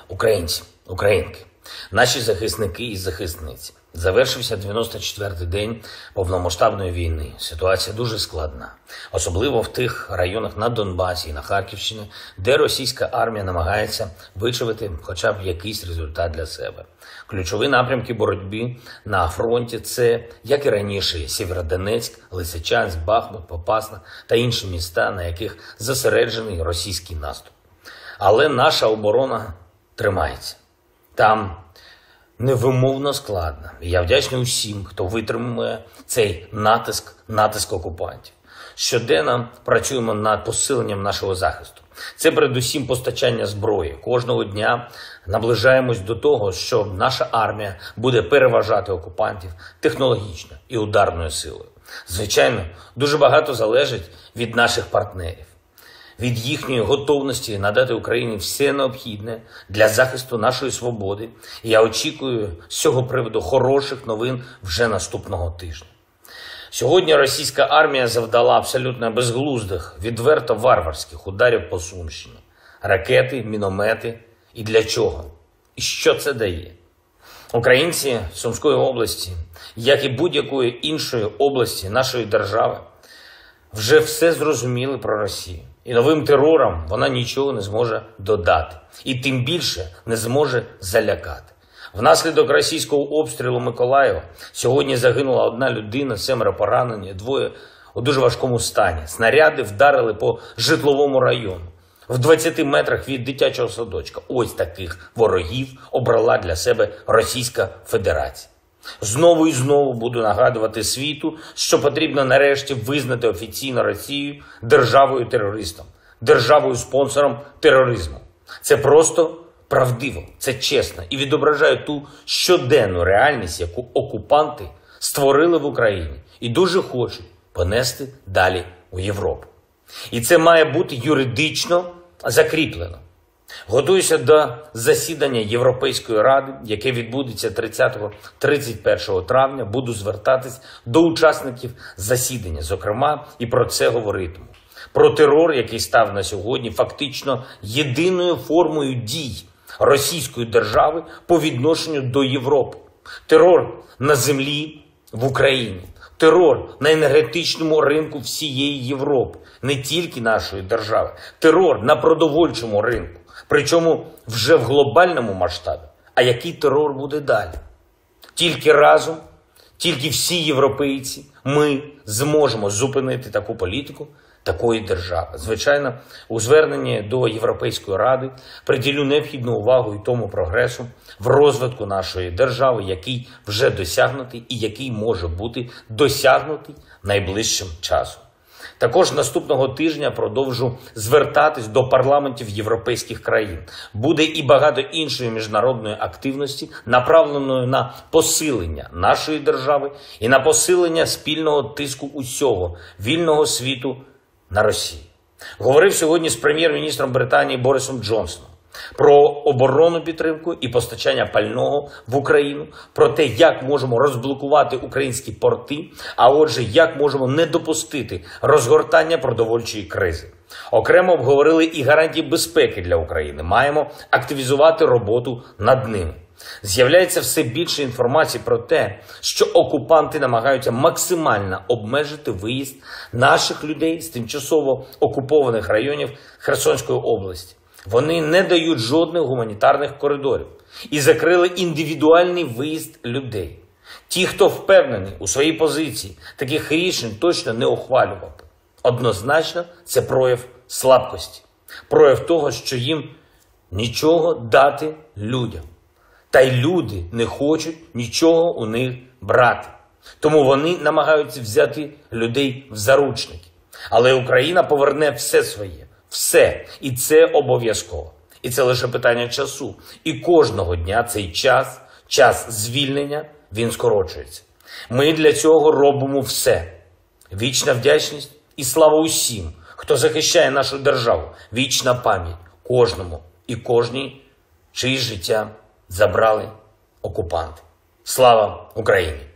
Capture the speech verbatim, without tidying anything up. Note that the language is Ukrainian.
Українці, українки, наші захисники і захисниці. Завершився дев'яносто четвертий день повномасштабної війни. Ситуація дуже складна. Особливо в тих районах на Донбасі і на Харківщині, де російська армія намагається вичавити хоча б якийсь результат для себе. Ключові напрямки боротьби на фронті – це, як і раніше, Сєвєродонецьк, Лисичанськ, Бахмут, Попасна та інші міста, на яких зосереджений російський наступ. Але наша оборона тримається. Там невимовно складно. І я вдячний усім, хто витримує цей натиск, натиск окупантів. Щоденно працюємо над посиленням нашого захисту. Це передусім постачання зброї. Кожного дня наближаємось до того, що наша армія буде переважати окупантів технологічно і ударною силою. Звичайно, дуже багато залежить від наших партнерів, від їхньої готовності надати Україні все необхідне для захисту нашої свободи. І я очікую з цього приводу хороших новин вже наступного тижня. Сьогодні російська армія завдала абсолютно безглуздих, відверто варварських ударів по Сумщині. Ракети, міномети. І для чого? І що це дає? Українці Сумської області, як і будь-якої іншої області нашої держави, вже все зрозуміли про Росію. І новим терором вона нічого не зможе додати. І тим більше не зможе залякати. Внаслідок російського обстрілу Миколаєва сьогодні загинула одна людина, семеро поранені, двоє у дуже важкому стані. Снаряди вдарили по житловому району. В двадцяти метрах від дитячого садочка. Ось таких ворогів обрала для себе Російська Федерація. Знову і знову буду нагадувати світу, що потрібно нарешті визнати офіційно Росію державою-терористом, державою-спонсором тероризму. Це просто правдиво, це чесно і відображає ту щоденну реальність, яку окупанти створили в Україні і дуже хочуть понести далі у Європу. І це має бути юридично закріплено. Готуюся до засідання Європейської Ради, яке відбудеться тридцятого - тридцять першого травня. Буду звертатись до учасників засідання, зокрема, і про це говоритиму. Про терор, який став на сьогодні фактично єдиною формою дій російської держави по відношенню до Європи. Терор на землі в Україні. Терор на енергетичному ринку всієї Європи, не тільки нашої держави. Терор на продовольчому ринку, причому вже в глобальному масштабі. А який терор буде далі? Тільки разом, тільки всі європейці, ми зможемо зупинити таку політику такої держави. Звичайно, у зверненні до Європейської Ради приділю необхідну увагу і тому прогресу в розвитку нашої держави, який вже досягнутий і який може бути досягнутий найближчим часом. Також наступного тижня продовжу звертатись до парламентів європейських країн. Буде і багато іншої міжнародної активності, направленої на посилення нашої держави і на посилення спільного тиску усього вільного світу на Росію. Говорив сьогодні з прем'єр-міністром Британії Борисом Джонсоном про оборонну підтримку і постачання пального в Україну, про те, як можемо розблокувати українські порти, а отже, як можемо не допустити розгортання продовольчої кризи. Окремо обговорили і гарантії безпеки для України. Маємо активізувати роботу над ними. З'являється все більше інформації про те, що окупанти намагаються максимально обмежити виїзд наших людей з тимчасово окупованих районів Херсонської області. Вони не дають жодних гуманітарних коридорів і закрили індивідуальний виїзд людей. Ті, хто впевнений у своїй позиції, таких рішень точно не ухвалював. Однозначно, це прояв слабкості, прояв того, що їм нічого дати людям. Та й люди не хочуть нічого у них брати. Тому вони намагаються взяти людей в заручники. Але Україна поверне все своє. Все. І це обов'язково. І це лише питання часу. І кожного дня цей час, час звільнення, він скорочується. Ми для цього робимо все. Вічна вдячність і слава усім, хто захищає нашу державу. Вічна пам'ять кожному і кожній, чиї життя забрали окупанти. Слава Україні!